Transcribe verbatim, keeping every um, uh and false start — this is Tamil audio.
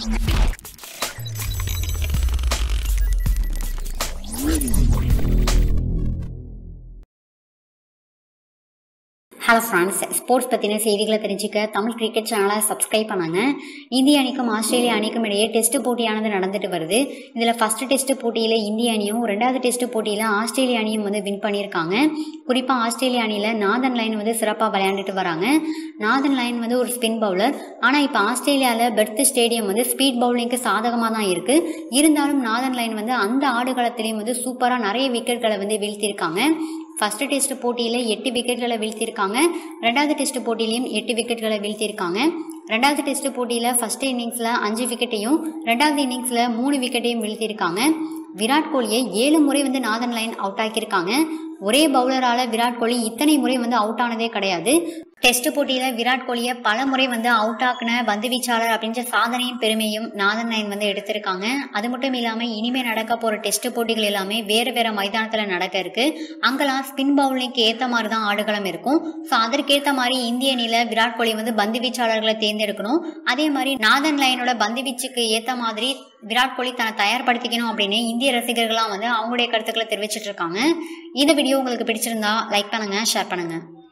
ஹலோ ஃப்ரெண்ட்ஸ், ஸ்போர்ட்ஸ் பற்றின செய்திகளை தெரிஞ்சுக்க தமிழ் கிரிக்கெட் சேனலை சப்ஸ்கிரைப் பண்ணாங்க. இந்திய அணிக்கும் ஆஸ்திரேலியா அணிக்கும் இடையே டெஸ்ட் போட்டியானது நடந்துட்டு வருது. இதில் ஃபர்ஸ்ட் டெஸ்ட் போட்டியில் இந்திய அணியும் ரெண்டாவது டெஸ்ட் போட்டியில் ஆஸ்திரேலியா அணியும் வந்து வின் பண்ணியிருக்காங்க. குறிப்பாக ஆஸ்திரேலியா அணியில் நாதன் லைன் வந்து சிறப்பாக விளையாண்டுட்டு வராங்க. நாதன் லைன் வந்து ஒரு ஸ்பின் பவுலர். ஆனால் இப்போ ஆஸ்திரேலியாவில் பெர்த் ஸ்டேடியம் வந்து ஸ்பீட் பவுலிங்க்கு சாதகமாக தான் இருக்குது. இருந்தாலும் நாதன் லைன் வந்து அந்த ஆடுகளத்திலையும் வந்து சூப்பராக நிறைய விக்கெட்களை வந்து வீழ்த்தியிருக்காங்க. ஃபர்ஸ்ட் டெஸ்ட் போட்டியில் எட்டு விக்கெட்களை வீழ்த்தியிருக்காங்க. ரெண்டாவது டெஸ்ட் போட்டியிலையும் எட்டு விக்கெட்களை வீழ்த்தியிருக்காங்க. ரெண்டாவது டெஸ்ட் போட்டியில் ஃபர்ஸ்ட் இன்னிங்ஸில் அஞ்சு விக்கெட்டையும் ரெண்டாவது இன்னிங்ஸில் மூணு விக்கெட்டையும் வீழ்த்தியிருக்காங்க. விராட் கோலியை ஏழு முறை வந்து நாதன் லைன் அவுட் ஆக்கியிருக்காங்க. ஒரே பவுலரால் விராட் கோலி இத்தனை முறை வந்து அவுட் ஆனதே கிடையாது. டெஸ்ட் போட்டியில் விராட் கோலியை பல முறை வந்து அவுட் ஆக்கின பந்து வீச்சாளர் அப்படின்ற சாதனையும் பெருமையும் நாதன் லைன் வந்து எடுத்திருக்காங்க. அது மட்டும் இல்லாமல் இனிமேல் நடக்க போகிற டெஸ்ட் போட்டிகள் எல்லாமே வேறு வேறு மைதானத்தில் நடக்க இருக்கு. அங்கெல்லாம் ஸ்பின் பவுலிங்க்கு ஏற்ற மாதிரி தான் ஆடுகளம் இருக்கும். ஸோ அதற்கேற்ற மாதிரி இந்திய அணியில் விராட் கோலி வந்து பந்து வீச்சாளர்களை தேர்ந்தெடுக்கணும். அதே மாதிரி நாதன் லைனோட பந்து வீச்சுக்கு ஏற்ற மாதிரி விராட் கோலி தன்னை தயார்படுத்திக்கணும் அப்படின்னு இந்திய ரசிகர்கள்லாம் வந்து அவங்களுடைய கருத்துக்களை தெரிவிச்சிட்டு இருக்காங்க. இந்த வீடியோ உங்களுக்கு பிடிச்சிருந்தா லைக் பண்ணுங்க, ஷேர் பண்ணுங்க.